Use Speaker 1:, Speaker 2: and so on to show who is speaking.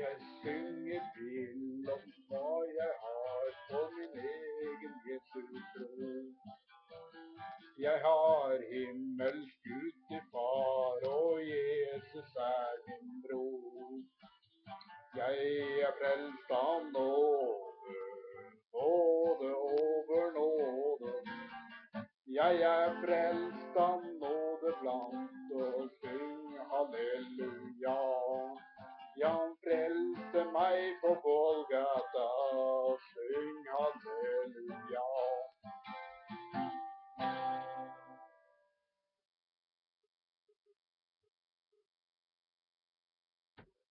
Speaker 1: Jeg synger til om hva jeg har på min egen Jesus tro. Jeg har himmelsk Gud til far, og Jesus er min bror. Jeg er frelst av nåde, nåde over nåde. Jeg er frelst av nåde blant og syng halleluja. Ja, han frelste meg på Golgata.